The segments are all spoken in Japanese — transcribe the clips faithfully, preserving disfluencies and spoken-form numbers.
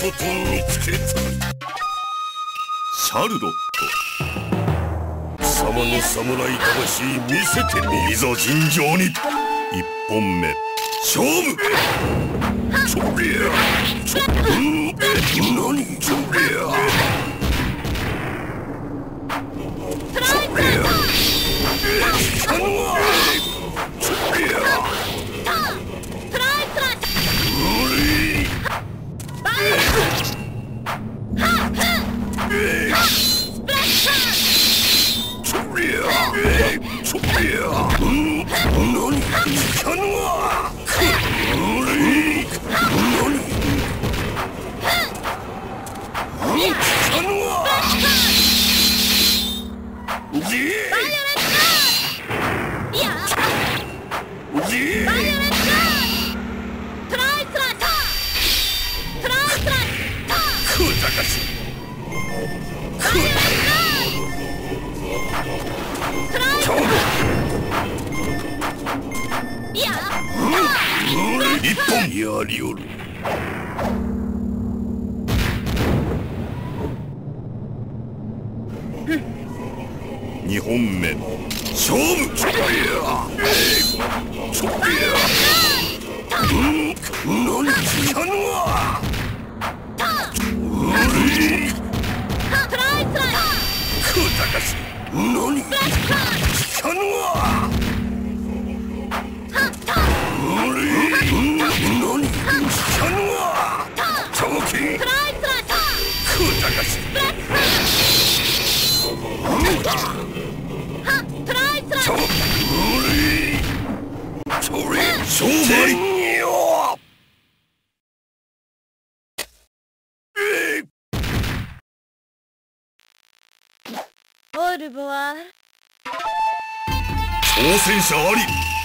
こと見つけた。シャルロット、貴様の侍魂見せてみ。いざ尋常に。一本目勝負。ちょりゃちょん何ちょりゃちょりゃ効かぬわ。ちょりゃ無理。ちょりゃちょりゃ何効かぬわ。無理。何何効かぬわ。じ一本やりおる。二本目勝負。ちょりゃちょりゃうん何効かぬわ。無理。くだかし何効かぬわ。無理。何効かぬわ。長期くだかしちょ無理。それ勝負よ。 オルボワール、 挑戦者あり。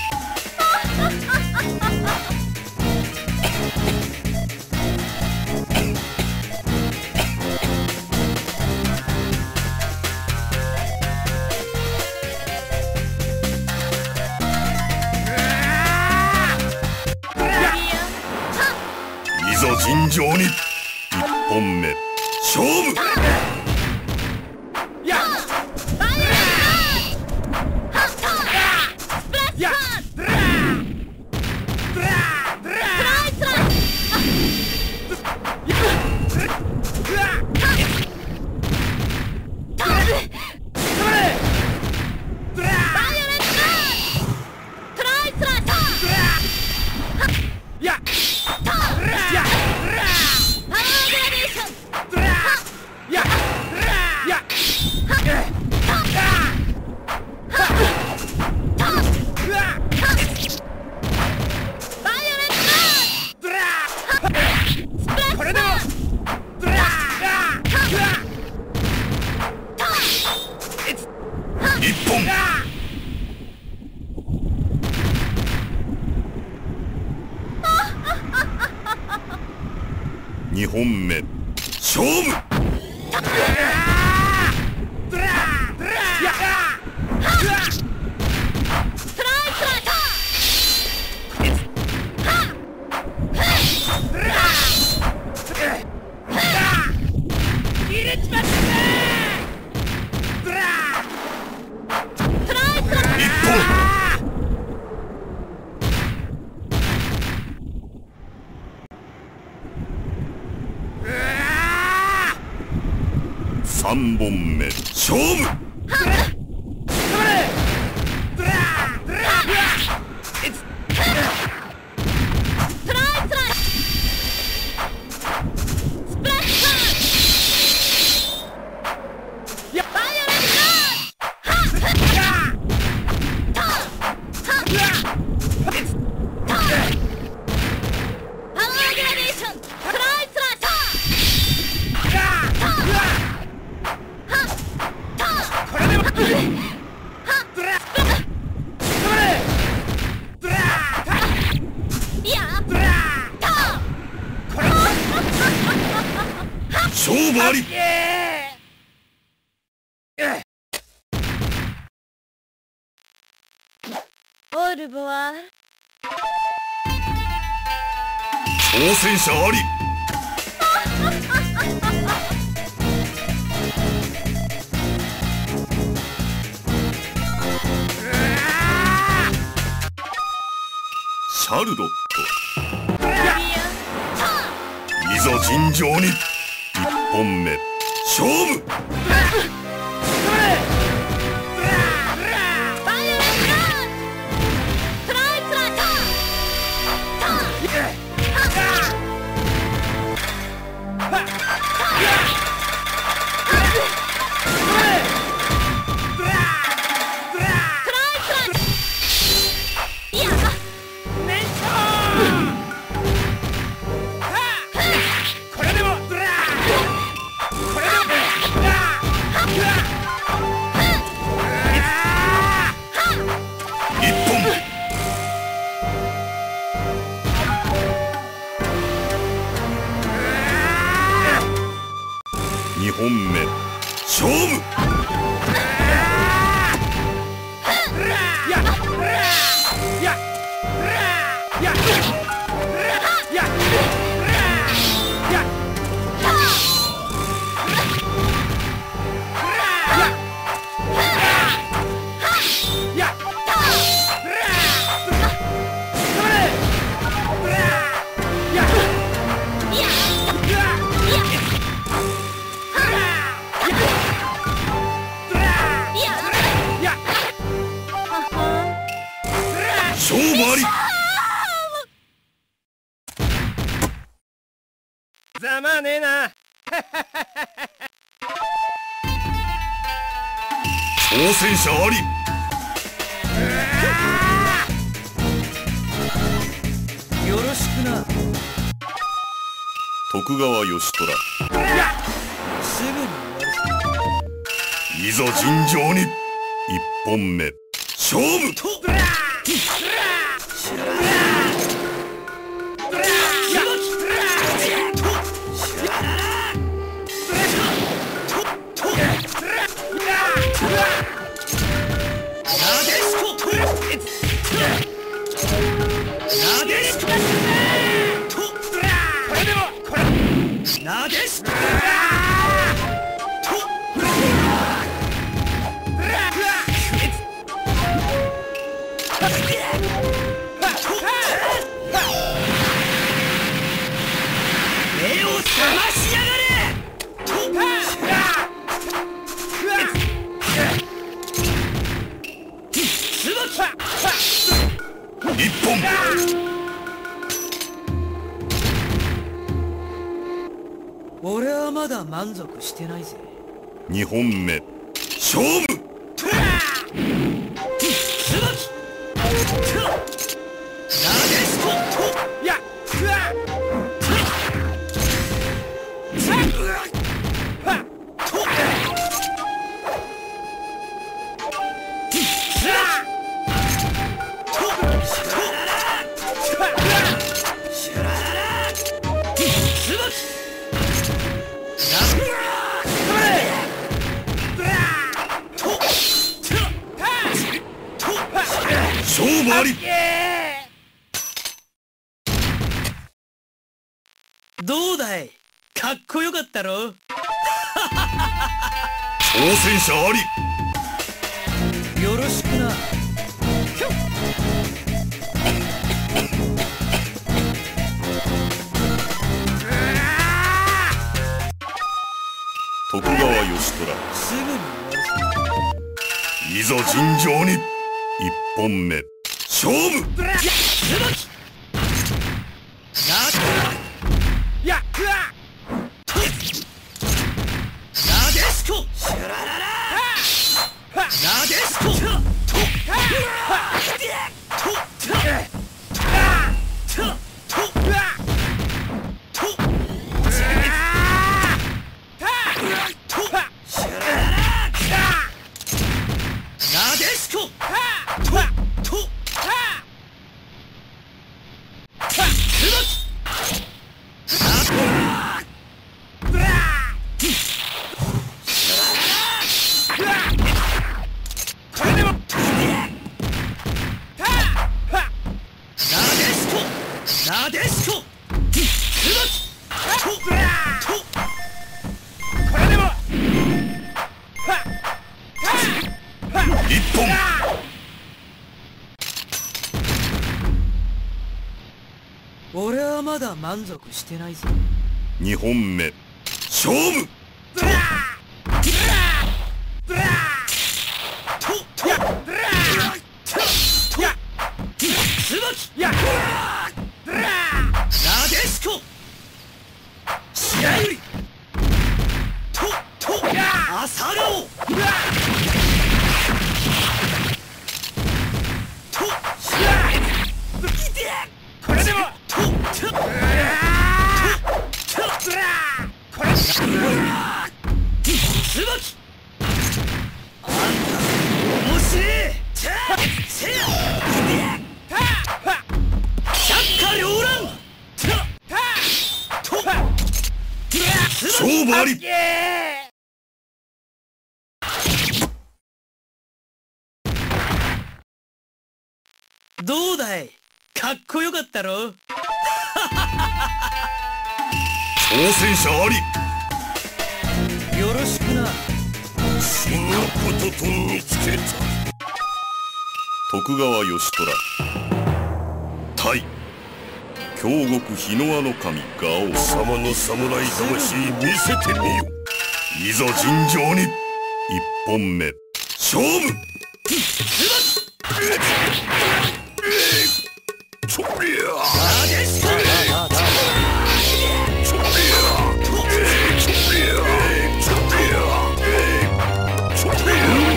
いざ尋常に。一本目勝負。一本二本目勝負。三本目勝負。勝負あり。 オルボワール、 挑戦者あり。 シャルロット、いざ尋常に。一本目勝負。にほんめ勝負。勝負あり。 ざまねえな。 挑戦者あり。 よろしくな。 徳川義虎、 すぐに終わる。 いざ尋常に。一本目勝負。 目を覚ましやがれ。 一本。 俺はまだ満足してないぜ。 二本目勝負。勝負あり。 どうだい、かっこよかったろ。 挑戦者あり。 よろしくな。 徳川義虎、 すぐに終わる。 いざ尋常に。一本目勝負。 やっくわなでしこシュラララなでしこなでしこ一本。 俺はまだ満足してないぞ。 二本目勝負。 なでしこ白百合とと朝顔とこれでもととこれつばきあんた面白えせや百花繚乱勝負あり。 どうだい、かっこよかったろ。 挑戦者あり。 よろしくな。 そんなことと見つけた。徳川義虎対京極日野輪の神ガオ様の侍魂見せてみよ。いざ尋常に。一本目勝負。ちょりゃちょりゃちょりゃちょりゃちょりゃちょり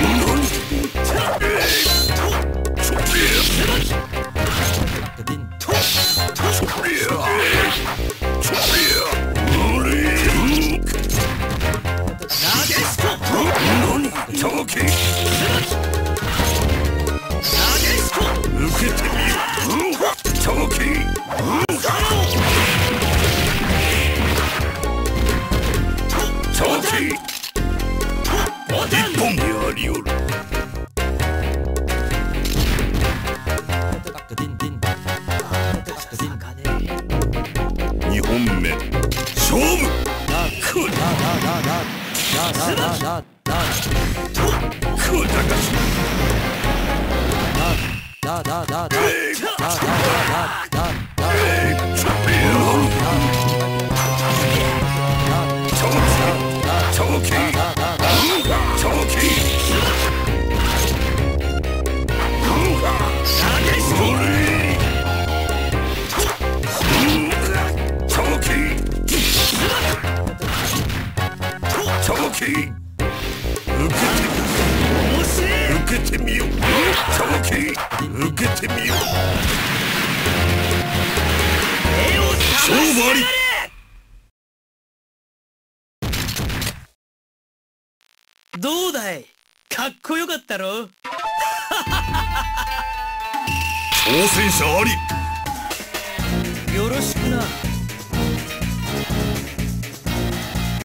一本やりおる。二本目勝負。くだくだがし受けてみよう。受けてみよう。勝負あり。 どうだい、かっこよかったろ。 挑戦者あり。 よろしくな。